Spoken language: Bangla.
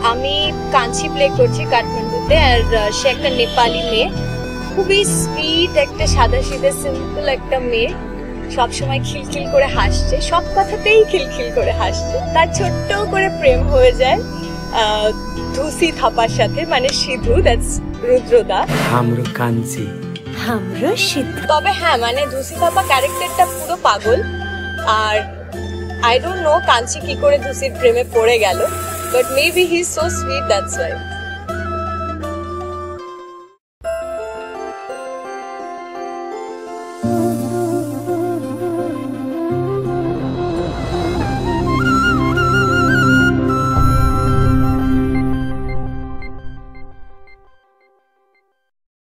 আমি কাঞ্চি প্লে করছি কাঠমান্ডুতে, আর সে একটা নেপালি মেয়ে, খুবই সুইট একটা সাদাসিধে সিম্পল একটা মেয়ে, সবসময় খিলখিল করে হাসছে, সব কথাতেই খিলখিল করে হাসছে। তার ছোট্ট করে প্রেম হয়ে যায় ধুসি থাপার সাথে, মানে সিধু, দ্যাটস রুদ্রদা। হামরো কাঞ্চি, হামরো সিধু। তবে হ্যাঁ, মানে ধুসি থাপা ক্যারেক্টারটা পুরো পাগল, আর আই ডোন্ট নো কাঞ্চি কি করে ধুসির প্রেমে পড়ে গেল, but maybe he is so sweet, that's Y.